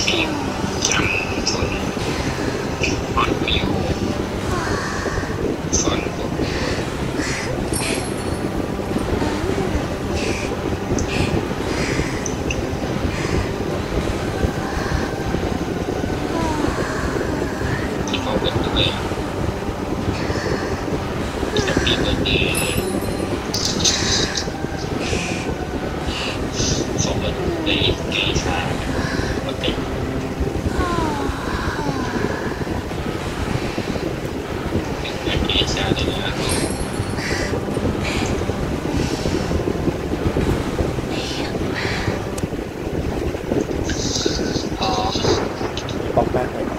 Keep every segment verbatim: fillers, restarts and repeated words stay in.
ฟิล์มจังส่วนออนวิวส่วนที่เขาเป็นด้วยจะปีเบอร์เดย์สองเบอร์เดย์เกย์ชาโอเคเป็นเกย์ชาเลยนะอ๋อปอกแป๊กเลย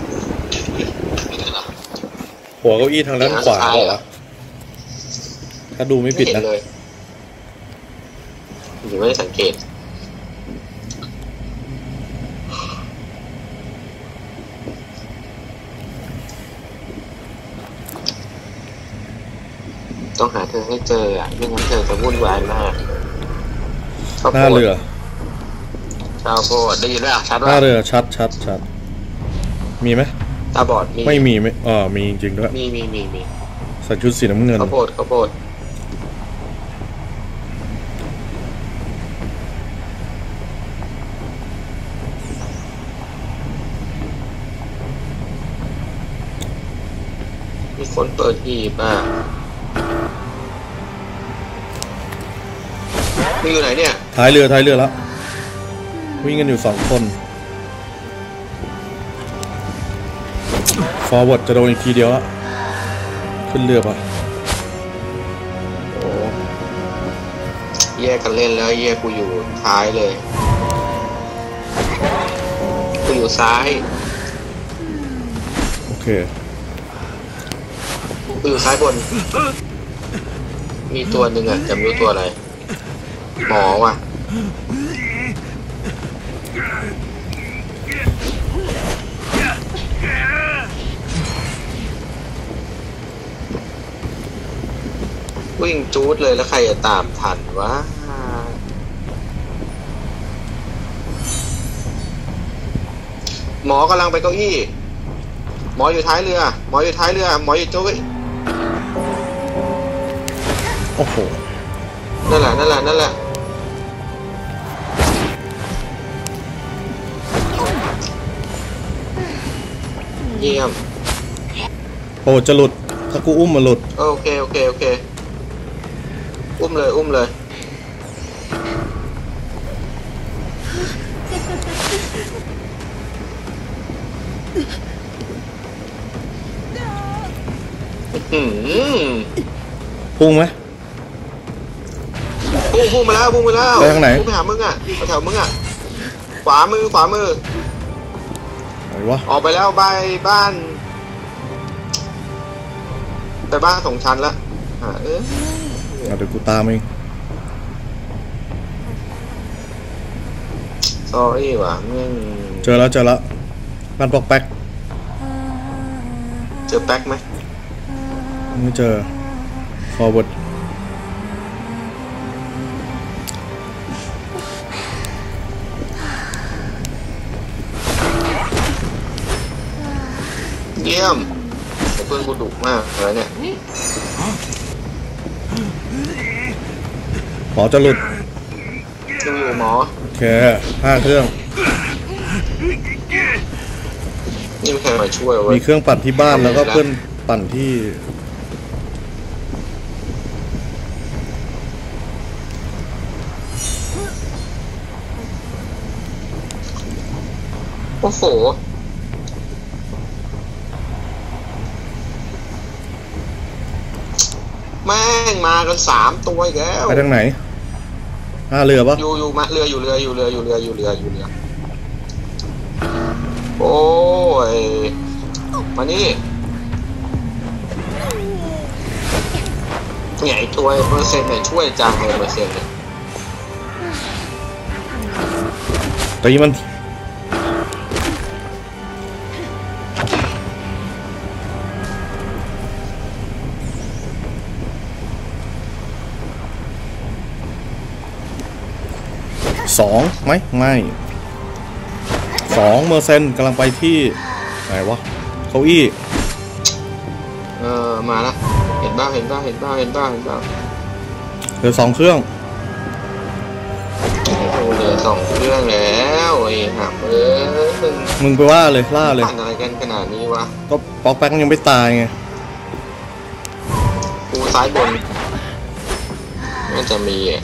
หัวเก้าอี้ทางด้านขวาเหรอถ้าดูไม่ผิดนะเลยยังไม่ได้สังเกตต้องหาเธอให้เจออ่ะไม่งั้นเธอจะวุ่นวายมากหน้าเรือชาวโพดได้ยินไหมอ่ะชัดว่าหน้าเรือชัดชัดชัดมีไหมตาบอดมีไม่มีไม่อ๋อมีจริงด้วยมีมีมีมีใส่ชุดสีน้ำเงินข้าวโพดข้าวโพดมีคนเปิดหีบอ่ะมีอยู่ไหนเนี่ยท้ายเรือท้ายเรือแล้ววิ่งกันอยู่สองคนฟอร์เวิร์ดจะโดนอีกทีเดียวละขึ้นเรือป่ะโอ้แยกกันเล่นแล้วแยกกูอยู่ท้ายเลยกูอยู่ซ้ายโอเคกูอยู่ซ้ายบนมีตัวหนึ่งอ่ะจำไม่รู้ตัวอะไรหมอว่ะวิ่งจูดเลยแล้วใครจะตามทันวะหมอกำลังไปเก้าอี้หมออยู่ท้ายเรือหมออยู่ท้ายเรือหมออยู่จูดโอ้โหนั่นแหละนั่นแหละนั่นแหละเยี่ยมโอ้จะหลุดถ้ากูอุ้มมาหลุดโอเคโอเคโอเคอุ้มเลยอุ้มเลยอืมพุ่งไหมพุ่งพุ่งมาแล้วพุ่งมาแล้วไปทางไหนพุ่งไปหามึงอ่ะแถวมึงอ่ะขวามือขวามือไหนวะออกไปแล้วไปบ้านไปบ้านสองชั้นละอ่าเออเดี๋ยวกูตามเองสอรี่ว่ะมึงเจอแล้วเจอแล้วบ้านปอกแป๊กเจอแป๊กไหมไม่เจอ forward เยี่ยมเพื่อนกูดุมากอะไรเนี่ยหมอจะหลุดดูอยู่หมอโอเคห้าเครื่องนี่มีใครมาช่วยมีเครื่องปั่นที่บ้านแล้วก็เพื่อนปั่นที่โอ้โหแม่งมากันสามตัวอีกแล้วไปทางไหนห้าเรือปะอยู่อยู่มาเรืออยู่เรืออยู่เรืออยู่เรืออยู่เรืออยู่เรือโอ้ยมานี่ใหญ่ตัวเปอร์เซ็นต์เนี่ยช่วยจังเลยเปอร์เซ็นต์เนี่ยตีมันสองไหมไม่สองเมอร์เซนกำลังไปที่ไหนวะเก้าอี้เออมาละเห็นบ้างเห็นบ้างเห็นบ้างเห็นบ้างเห็นบ้างเหลือสองเครื่องโอ้โหเหลือสองเครื่องแล้วไอ้ห่าเอ้ยมึงมึงไปว่าเลยล่าเลยปั่นอะไรกันขนาดนี้วะก็ป๊อกแป๊กยังไม่ตายไงกูซ้ายบนน่าจะมีอ่ะ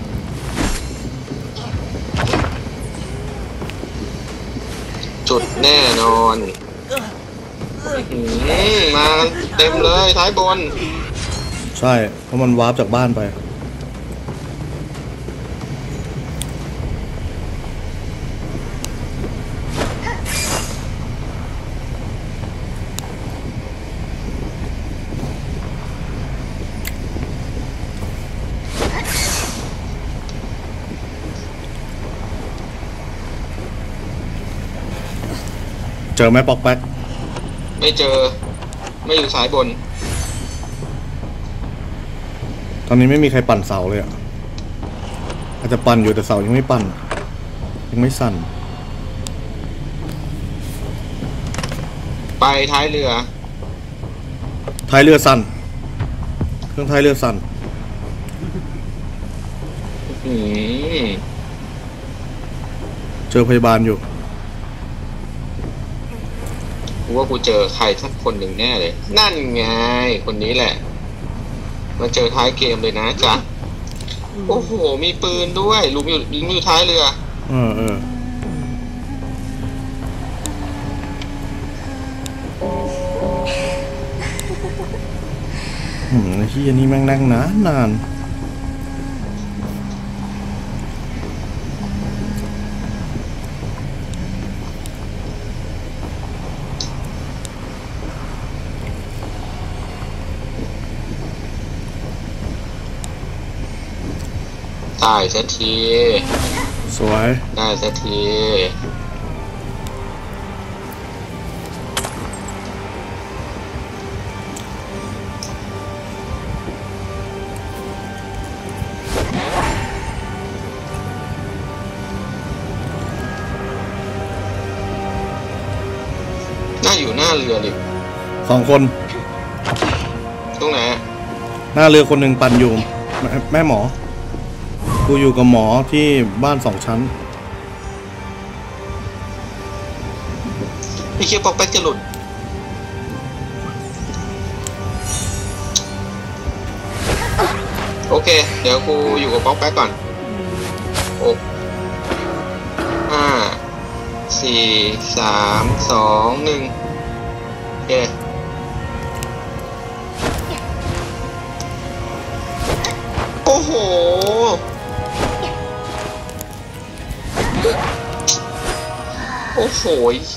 จุดแน่นอนอืมมากันเต็มเลยท้ายบนใช่เพราะมันวาร์ปจากบ้านไปเจอไหมป๊อกแป๊กไม่เจอไม่อยู่ซ้ายบนตอนนี้ไม่มีใครปั่นเสาเลยอ่ะอาจจะปั่นอยู่แต่เสายังไม่ปั่นยังไม่สั่นไปท้ายเรือท้ายเรือสั่นเครื่องท้ายเรือสั่นอืมเจอพยาบาลอยู่กูว่ากูเจอใครสักคนหนึ่งแน่เลย นั่นไงคนนี้แหละมาเจอท้ายเกมเลยนะจ๊ะโอ้โหมีปืนด้วยลุงอยู่ลุงอยู่ท้ายเรือเออเออหืมไอ้ที่อันนี้แม่งนั่งนานนานตายสักทีสวยได้สักทีน่าอยู่หน้าเรือเลยสองคนตรงไหนอะหน้าเรือคนหนึ่งปั่นอยู่แม่แม่หมอ กูอยู่กับหมอที่บ้านสองชั้นพี่คิดปอกแป๊กจะหลุดโอเคเดี๋ยวกูอยู่กับป๊อกแป๊กก่อนหกห้าสี่สามสองหนึ่งโอเคโอ้โหโอ้โห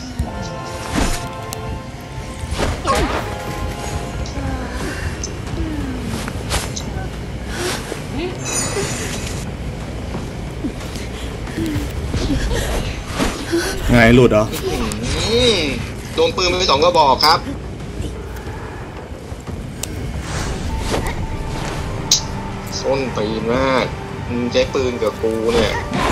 ไงหลุดเหรออืมโดนปืนไปสองกระบอกครับส้นตีนมากมึงใช้ปืนกับกูเนี่ย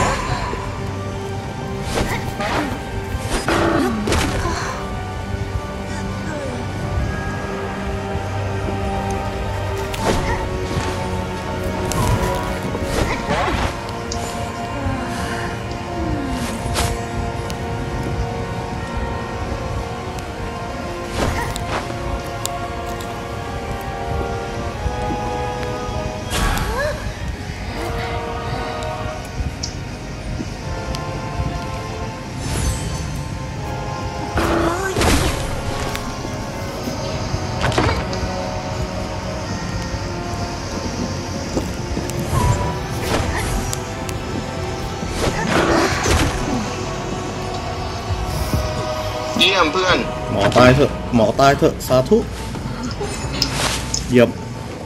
เยี่ยมเพื่อนหมอตายเถอะหมอตายเถอะสาธุเหยียบ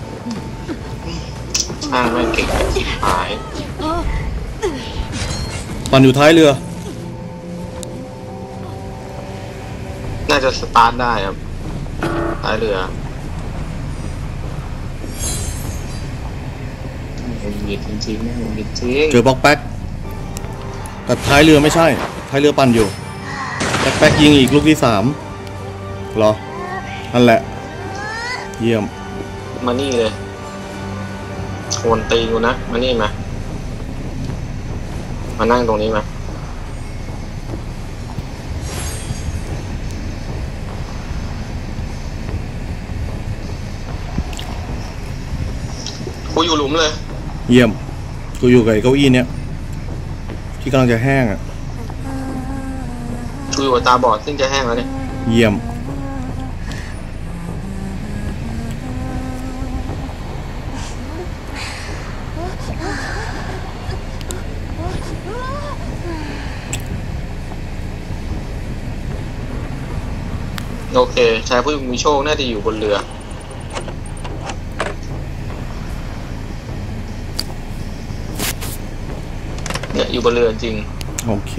ช่างไม่เก่งจิบหายปั่นอยู่ท้ายเรือน่าจะสตาร์ทได้ครับท้ายเรือหยิบจริงๆนะหยิบจริงเจอบ็อกแป๊กแต่ท้ายเรือไม่ใช่ท้ายเรือปั่นอยู่แป๊กยิงอีกลูกที่สามเหรอนั่นแหละเยี่ยมมานี่เลยโอนตีกูนะมานี่มามานั่งตรงนี้มากูอยู่หลุมเลยเยี่ยมกูอยู่กับเก้าอี้เนี้ยที่กำลังจะแห้งอ่ะกูอยู่กับตาบอดซึ่งจะแห้งแล้วเนี่ยเยี่ยมโอเคชายผู้มีโชคน่าจะอยู่บนเรือเนี่ยอยู่บนเรือจริงโอเค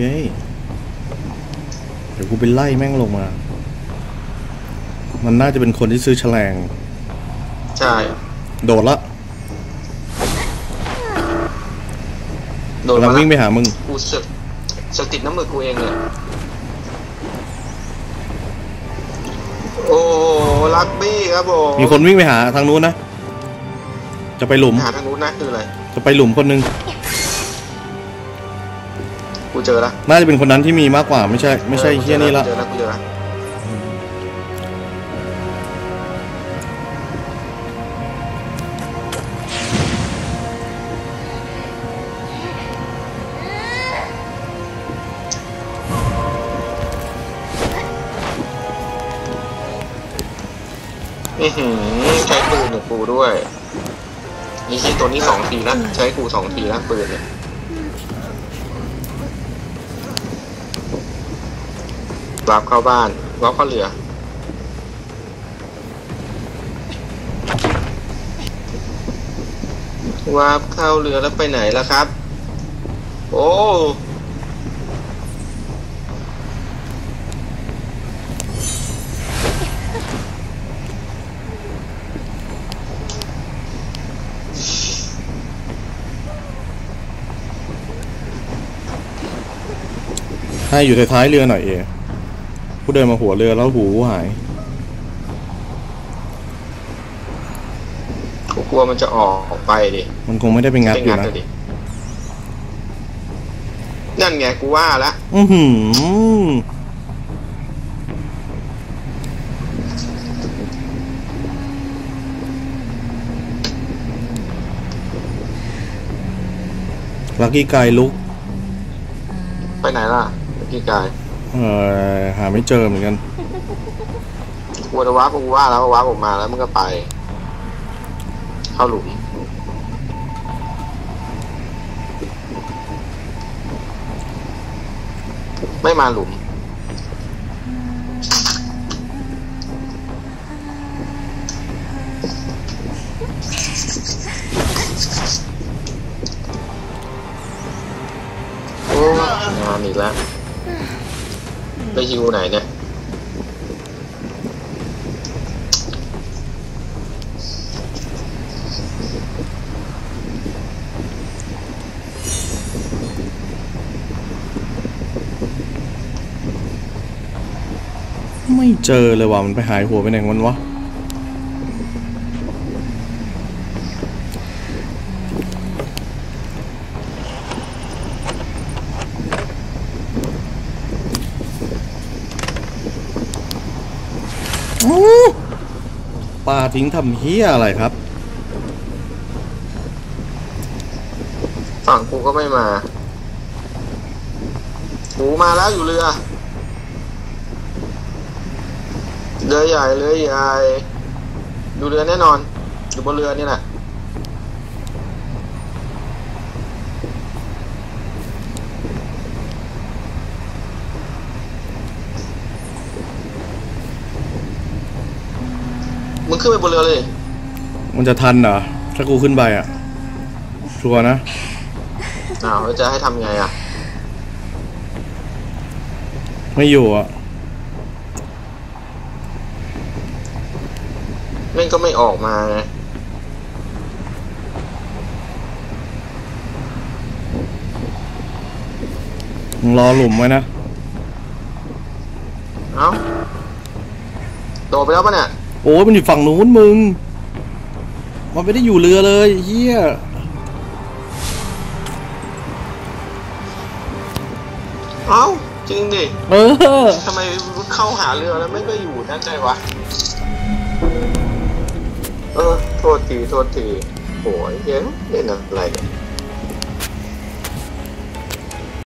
เดี๋ยวกูไปไล่แม่งลงมามันน่าจะเป็นคนที่ซื้อแฉลงใช่โดดละโดดแล้ววิ่งไปหามึงกูสึกสึกติดน้ำมือกูเองเลยโอ้ลักบี้ครับผมมีคนวิ่งไปหาทางนู้นนะจะไปหลุมหาทางนู้นนะคืออะไรจะไปหลุมคนนึงกูเจอละน่าจะเป็นคนนั้นที่มีมากกว่าไม่ใช่ไม่ใช่เฮี้ยนี่ละเจอละกูเจอละใช้ปืนกับกูด้วยนี่คิดตัวนี้สองทีแล้วใช้กูสองทีแล้วปืนเนี่ยวาร์ปเข้าบ้านวาร์ปเข้าเรือวาร์ปเข้าเรือแล้วไปไหนล่ะครับโอ้ให้อยู่ท้ายเรือหน่อยเอผู้เดินมาหัวเรือแล้วหูหายกูกลัวมันจะออกออกไปดิมันคงไม่ได้ไปงัดอยู่นะนั่นไงกูว่าละอือหือลักกี้ไกลุกไปไหนล่ะพี่กายเออหาไม่เจอเหมือนกันกูจะว้ากูว่าแล้วว้าผมมาแล้วมันก็ไปเข้าหลุมไม่มาหลุมโอ้งานอีกแล้วไปฮิวไหนเนี่ยไม่เจอเลยว่ะมันไปหายหัวไปไหนมันวะปลาทิ้งทำเฮี้ยอะไรครับฝั่งกูก็ไม่มาหูมาแล้วอยู่เรือเรือใหญ่เรือใหญ่ดูเรือแน่นอนอยู่บนเรือนี่แหละมึงขึ้นไปบนเรือเลยมันจะทันเหรอถ้ากูขึ้นไปอ่ะชัวร์นะอ้าวแล้วจะให้ทำไงอ่ะไม่อยู่อ่ะแม่งก็ไม่ออกมาไงรอหลุมไว้นะดไปแล้วปะเนี่ยโอ้ยมันอยู่ฝั่งนู้นมึงมันไม่ได้อยู่เรือเลยเฮียเอ้าจริงดิเออทำไมเข้าหาเรือแล้วไม่ก็อยู่นั่นใจวะเออโทษทีโทษทีโหยเฮ้ยเล่นอะไรเนี่ย